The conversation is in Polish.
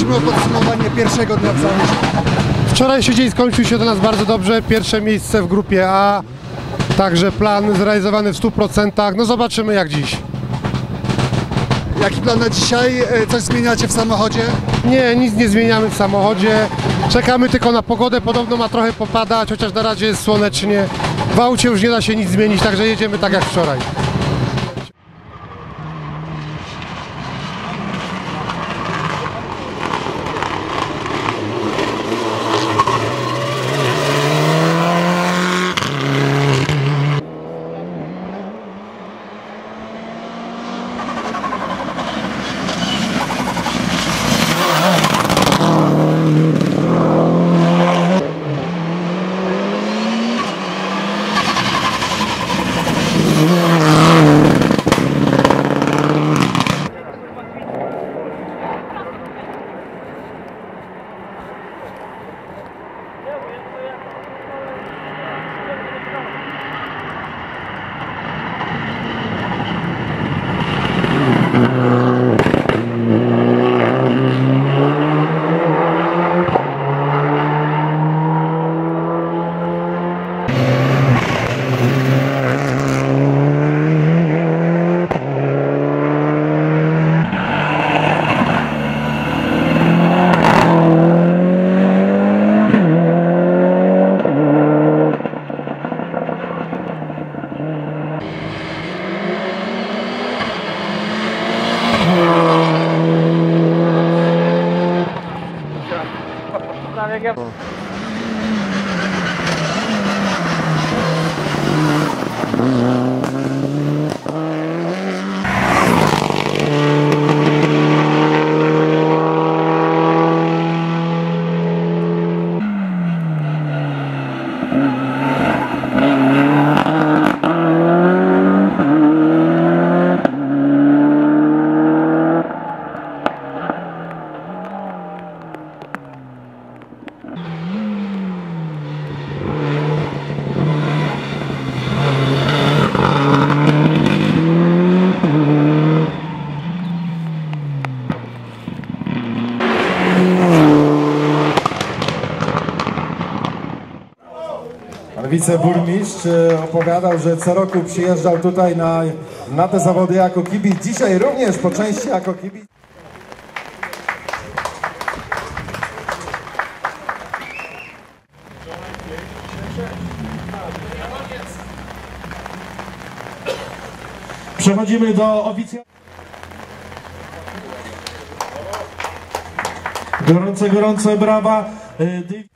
Prosimy o podsumowanie pierwszego dnia w zawodzie. Wczorajszy dzień skończył się dla nas bardzo dobrze. Pierwsze miejsce w grupie A, także plan zrealizowany w 100%. No zobaczymy jak dziś. Jaki plan na dzisiaj? Coś zmieniacie w samochodzie? Nie, nic nie zmieniamy w samochodzie. Czekamy tylko na pogodę. Podobno ma trochę popadać, chociaż na razie jest słonecznie. W aucie już nie da się nic zmienić, także jedziemy tak jak wczoraj. Wiceburmistrz opowiadał, że co roku przyjeżdżał tutaj na te zawody jako kibic. Dzisiaj również po części jako kibic. Przechodzimy do oficjalnego. Gorące brawa.